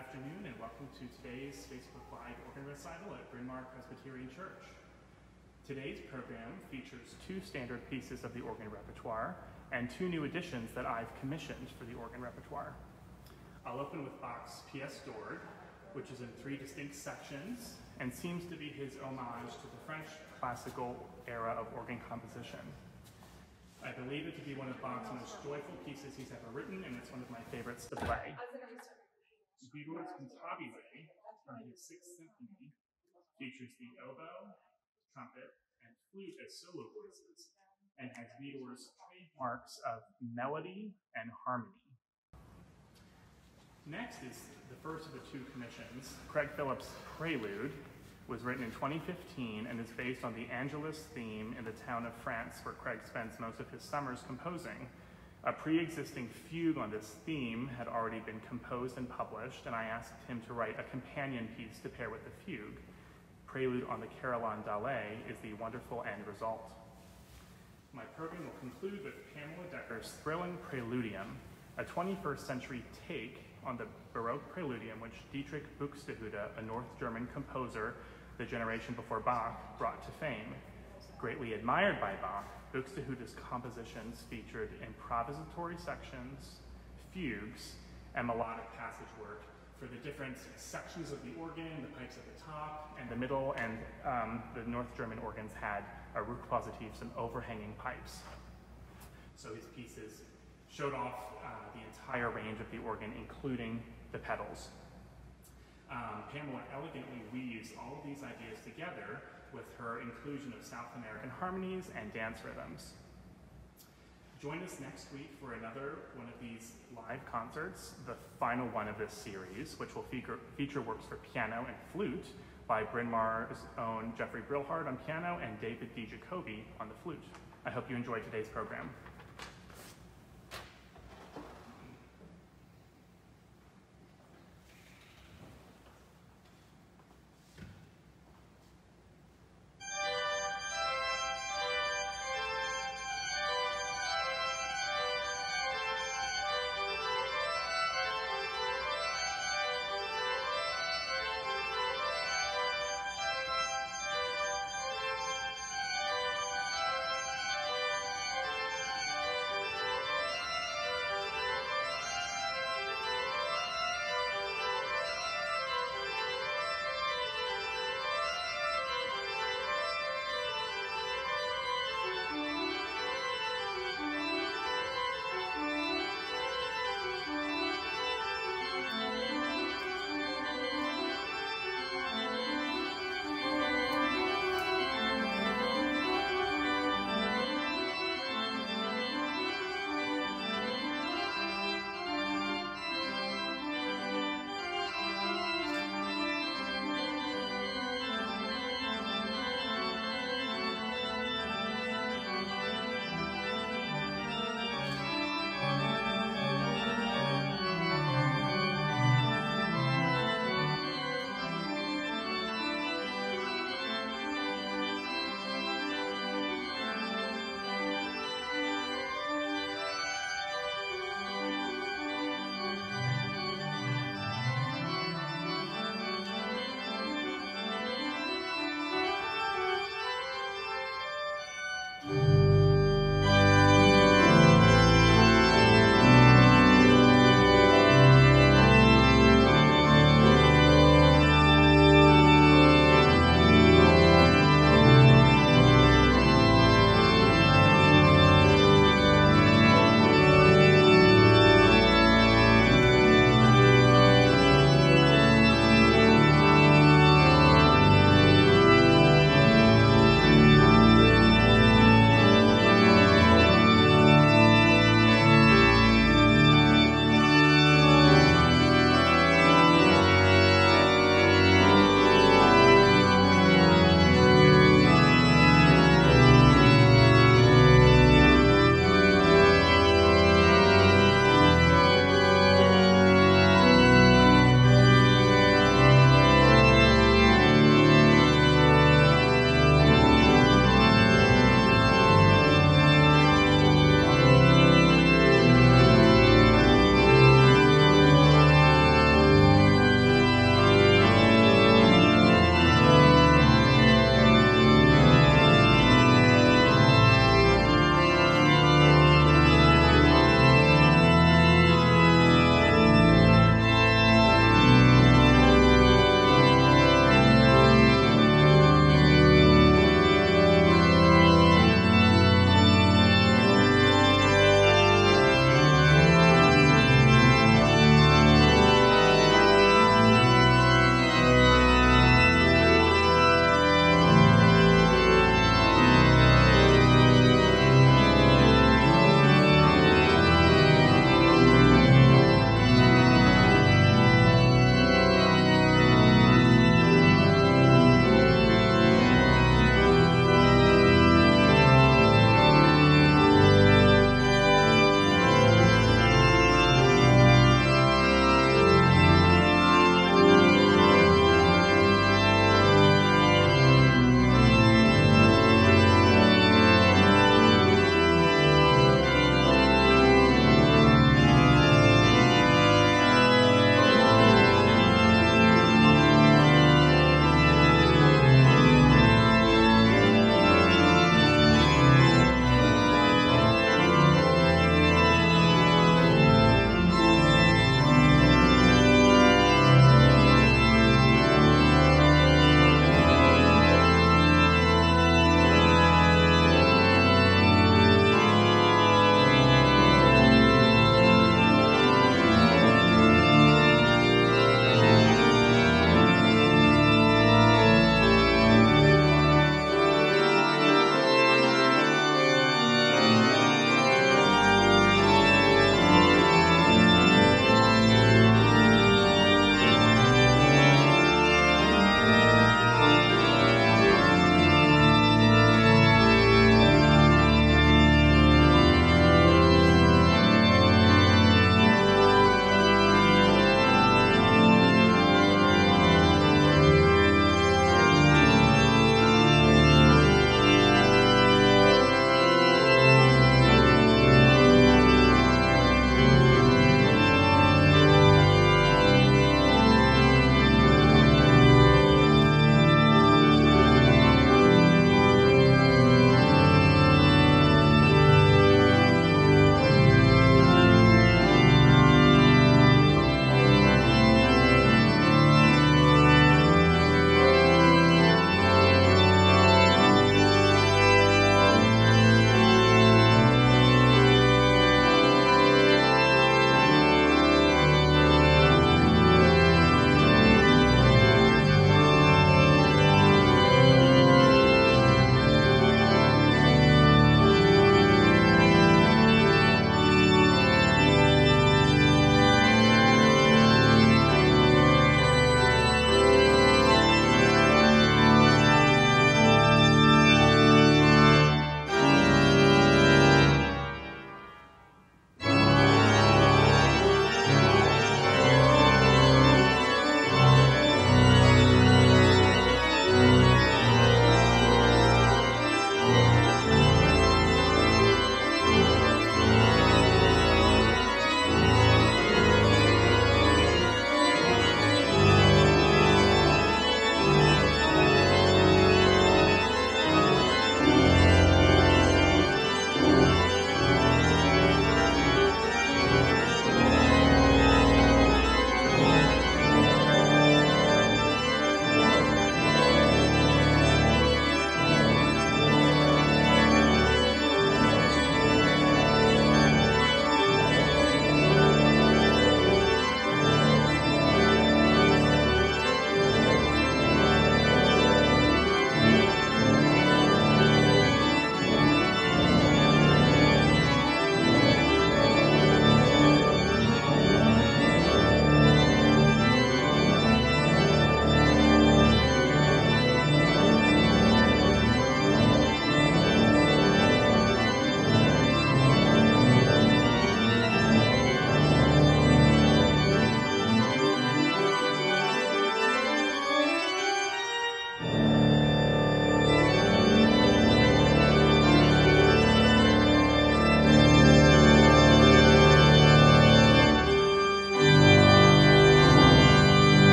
afternoon and welcome to today's Facebook Live organ recital at Bryn Mawr Presbyterian Church. Today's program features two standard pieces of the organ repertoire and two new additions that I've commissioned for the organ repertoire. I'll open with Bach's Pièce, which is in three distinct sections and seems to be his homage to the French classical era of organ composition. I believe it to be one of Bach's most joyful pieces he's ever written, and it's one of my favorites to play. Widor's Cantabile from his Sixth Symphony features the oboe, trumpet, and flute as solo voices, and has Widor's trademarks of melody and harmony. Next is the first of the two commissions. Craig Phillips' Prelude was written in 2015 and is based on the Angelus theme in the town of France where Craig spends most of his summers composing. A pre-existing fugue on this theme had already been composed and published, and I asked him to write a companion piece to pair with the fugue. Prelude on the Carillon is the wonderful end result. My program will conclude with Pamela Decker's thrilling Praeludium, a 21st century take on the Baroque Preludium which Dietrich Buxtehude, a North German composer the generation before Bach, brought to fame. Greatly admired by Bach, Buxtehude's compositions featured improvisatory sections, fugues, and melodic passage work for the different sections of the organ, the pipes at the top and the middle, and the North German organs had rückpositivs and overhanging pipes. So his pieces showed off the entire range of the organ, including the pedals. Pamela elegantly weaves all of these ideas together with her inclusion of South American harmonies and dance rhythms. Join us next week for another one of these live concerts, the final one of this series, which will feature works for piano and flute by Bryn Mawr's own Jeffrey Brilhart on piano and David D. Jacoby on the flute. I hope you enjoyed today's program.